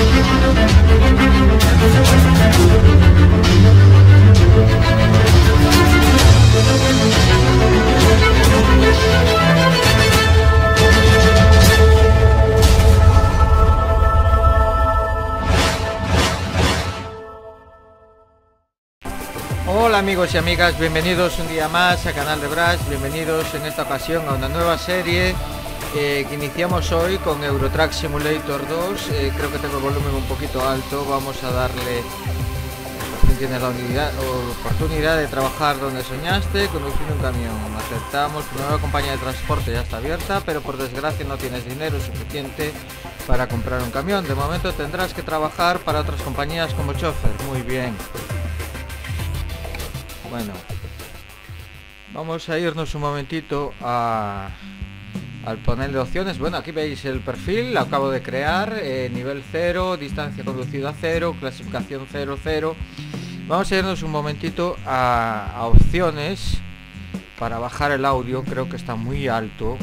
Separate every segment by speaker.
Speaker 1: Hola amigos y amigas, bienvenidos un día más a Canal de Brass, bienvenidos en esta ocasión a una nueva serie que iniciamos hoy con Euro Truck Simulator 2. Creo que tengo el volumen un poquito alto, vamos a darle, por fin tienes la oportunidad de trabajar donde soñaste, conducir un camión. Aceptamos, tu nueva compañía de transporte ya está abierta, pero por desgracia no tienes dinero suficiente para comprar un camión. De momento tendrás que trabajar para otras compañías como chofer. Muy bien. Bueno, vamos a irnos un momentito al panel de opciones. Bueno, aquí veis el perfil, lo acabo de crear, nivel 0, distancia conducida 0, clasificación 00. Vamos a irnos un momentito a opciones para bajar el audio, creo que está muy alto.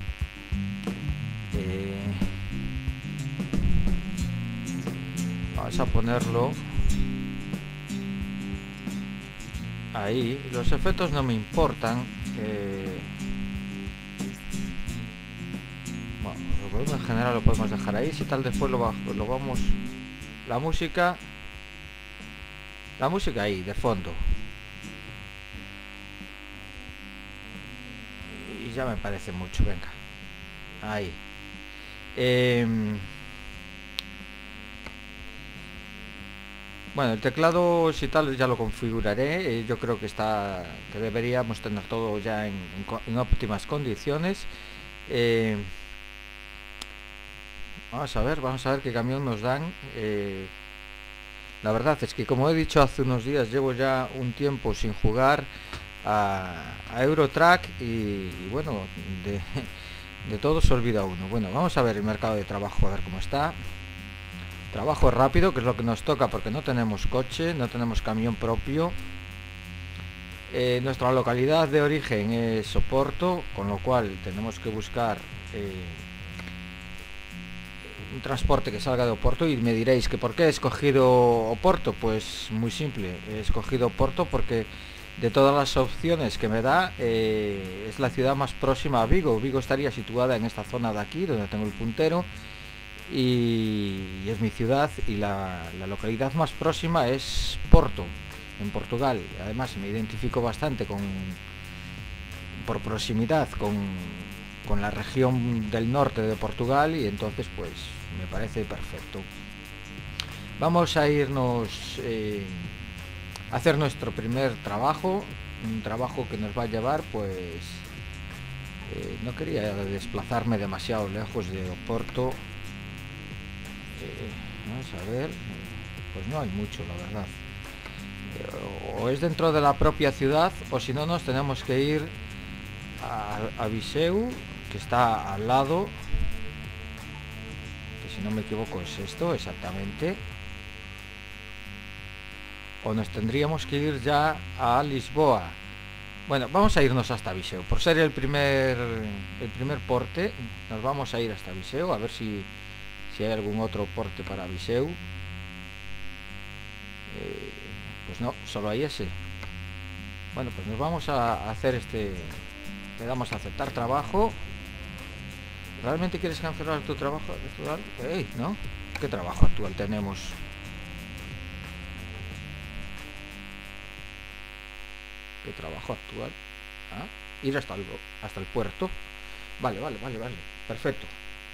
Speaker 1: Vamos a ponerlo ahí. Los efectos no me importan. Bueno, el volumen en general lo podemos dejar ahí. Si tal después lo vamos. La música ahí de fondo. Y ya me parece mucho. Venga, ahí. Bueno, el teclado si tal ya lo configuraré. Yo creo que deberíamos tener todo ya en óptimas condiciones. Vamos a ver qué camión nos dan. La verdad es que, como he dicho hace unos días, llevo ya un tiempo sin jugar a Euro Truck y bueno, de todo se olvida uno. Bueno, vamos a ver el mercado de trabajo, a ver cómo está. Trabajo rápido, que es lo que nos toca porque no tenemos coche, no tenemos camión propio. Nuestra localidad de origen es Oporto, con lo cual tenemos que buscar un transporte que salga de Oporto. Y me diréis que ¿por qué he escogido Oporto? Pues muy simple, he escogido Oporto porque de todas las opciones que me da es la ciudad más próxima a Vigo. Vigo estaría situada en esta zona de aquí, donde tengo el puntero. Y es mi ciudad, y la localidad más próxima es Porto, en Portugal. Además me identifico bastante por proximidad con la región del norte de Portugal, y entonces pues me parece perfecto. Vamos a irnos a hacer nuestro primer trabajo, un trabajo que nos va a llevar pues no quería desplazarme demasiado lejos de Oporto. Vamos a ver, pues no hay mucho, la verdad. O es dentro de la propia ciudad, o si no nos tenemos que ir a Viseu, que está al lado, que si no me equivoco es esto exactamente. O nos tendríamos que ir ya a Lisboa. Bueno, vamos a irnos hasta Viseu. Por ser el primer porte, nos vamos a ir hasta Viseu, a ver si hay algún otro porte para Viseu. Pues no, solo hay ese. Bueno, pues nos vamos a hacer le damos a aceptar trabajo. ¿Realmente quieres cancelar tu trabajo actual? ¿No? ¿Qué trabajo actual tenemos? ¿Qué trabajo actual? Ir hasta el puerto. Vale, perfecto.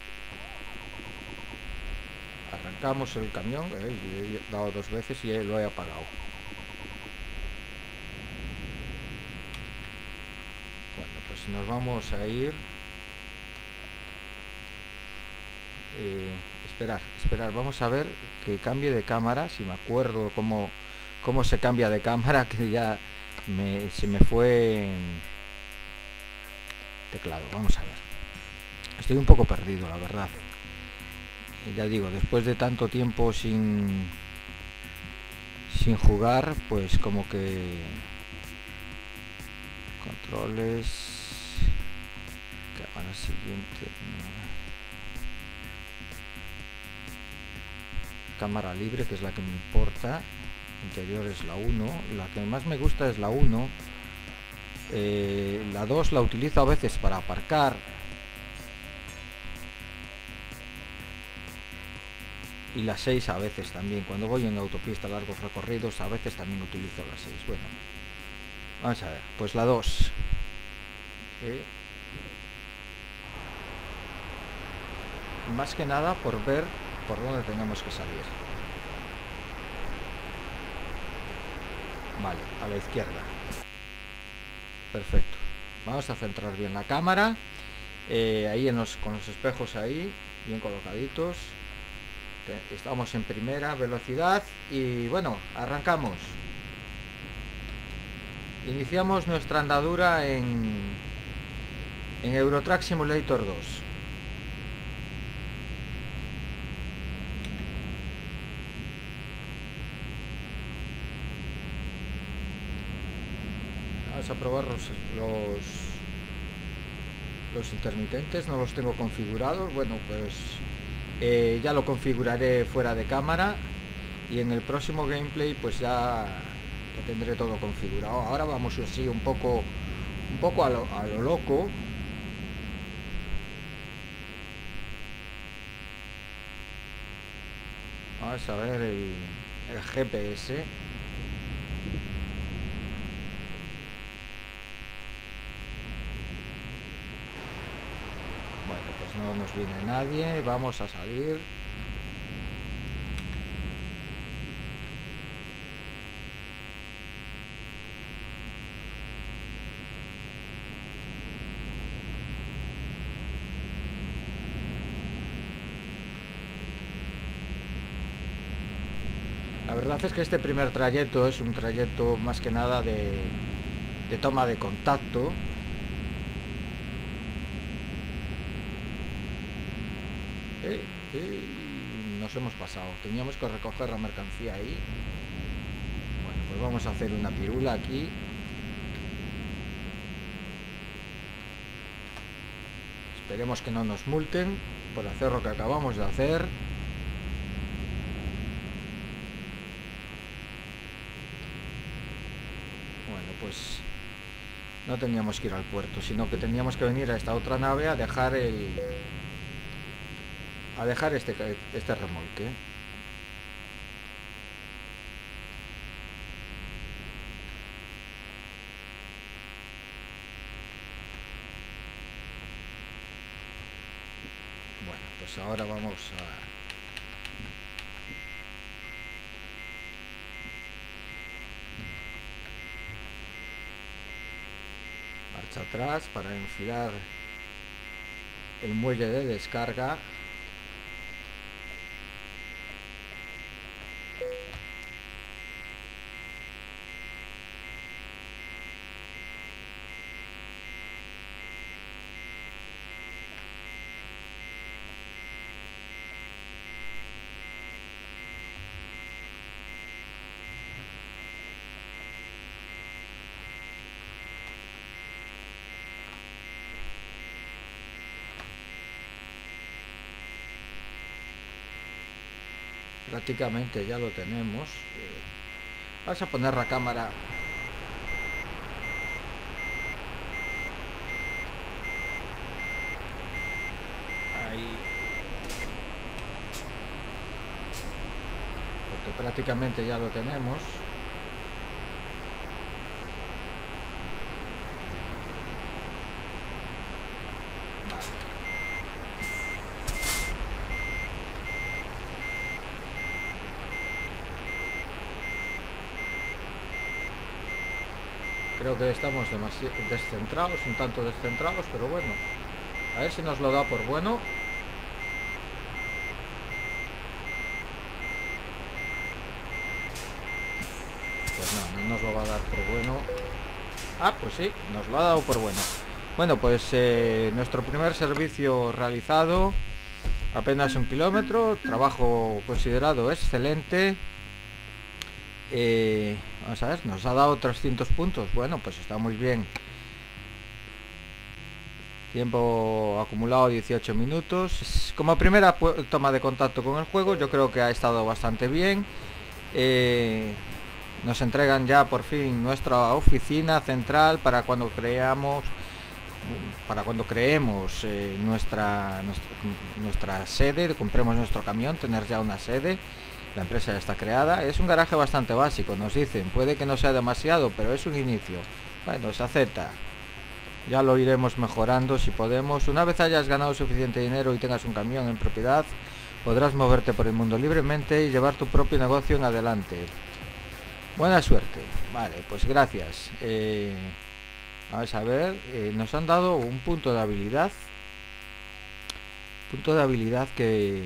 Speaker 1: Arrancamos el camión, he dado 2 veces y lo he apagado. Bueno, pues nos vamos a ir. Esperar, vamos a ver que cambie de cámara, si me acuerdo cómo se cambia de cámara, que ya se me fue teclado. Vamos a ver, estoy un poco perdido, la verdad. Ya digo, después de tanto tiempo sin jugar, pues como que controles, cámara siguiente. cámara libre, que es la que me importa. Interior es la 1, la que más me gusta es la 1. La 2 la utilizo a veces para aparcar. Y la 6 a veces también, cuando voy en autopista a largos recorridos, a veces también utilizo la 6. Bueno, vamos a ver, pues la 2. Más que nada por ver por dónde tenemos que salir. Vale, a la izquierda. Perfecto. Vamos a centrar bien la cámara. Ahí con los espejos ahí, bien colocaditos. Estamos en primera velocidad y bueno, arrancamos. Iniciamos nuestra andadura en Euro Truck Simulator 2. Vamos a probar los intermitentes, no los tengo configurados. Bueno, pues ya lo configuraré fuera de cámara y en el próximo gameplay pues ya lo tendré todo configurado. Ahora vamos así un poco a lo loco. Vamos a ver el GPS. Bueno, pues no nos viene nadie. Vamos a salir. La verdad es que este primer trayecto es un trayecto más que nada de toma de contacto. Nos hemos pasado. Teníamos que recoger la mercancía ahí. Bueno, pues vamos a hacer una pirula aquí. Esperemos que no nos multen por hacer lo que acabamos de hacer. Bueno, pues no teníamos que ir al puerto, sino que teníamos que venir a esta otra nave a dejar este remolque. Bueno, pues ahora vamos a marcha atrás para enfilar el muelle de descarga. Prácticamente ya lo tenemos. Vamos a poner la cámara ahí, porque prácticamente ya lo tenemos. Creo que estamos demasiado descentrados, un tanto descentrados, pero bueno, a ver si nos lo da por bueno. Pues no nos lo va a dar por bueno. Ah, pues sí, nos lo ha dado por bueno. Bueno, pues nuestro primer servicio realizado, apenas 1 kilómetro, trabajo considerado excelente. Vamos a ver, nos ha dado 300 puntos. Bueno, pues está muy bien. Tiempo acumulado 18 minutos. Como primera toma de contacto con el juego, yo creo que ha estado bastante bien. Nos entregan ya por fin nuestra oficina central para cuando creemos nuestra sede, compremos nuestro camión, tener ya una sede. La empresa ya está creada. Es un garaje bastante básico, nos dicen. Puede que no sea demasiado, pero es un inicio. Bueno, se acepta. Ya lo iremos mejorando si podemos. Una vez hayas ganado suficiente dinero y tengas un camión en propiedad, podrás moverte por el mundo libremente y llevar tu propio negocio en adelante. Buena suerte. Vale, pues gracias. Vamos a ver. Nos han dado un punto de habilidad. Punto de habilidad que...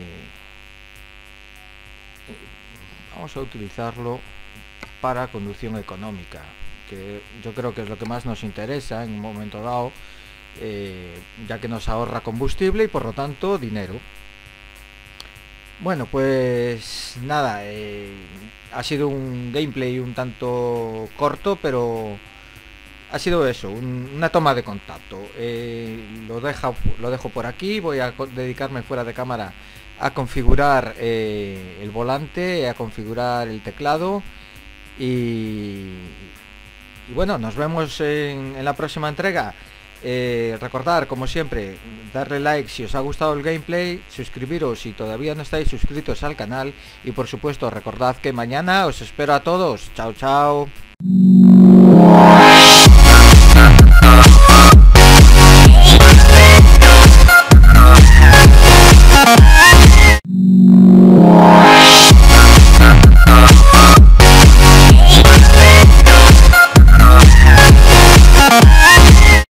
Speaker 1: vamos a utilizarlo para conducción económica, que yo creo que es lo que más nos interesa en un momento dado, ya que nos ahorra combustible y por lo tanto dinero. Bueno, pues nada, ha sido un gameplay un tanto corto, pero ha sido eso, una toma de contacto. Lo dejo por aquí. Voy a dedicarme fuera de cámara a configurar el volante, a configurar el teclado y bueno, nos vemos en la próxima entrega. Recordar, como siempre, darle like si os ha gustado el gameplay, suscribiros si todavía no estáis suscritos al canal y por supuesto recordad que mañana os espero a todos. Chao, chao.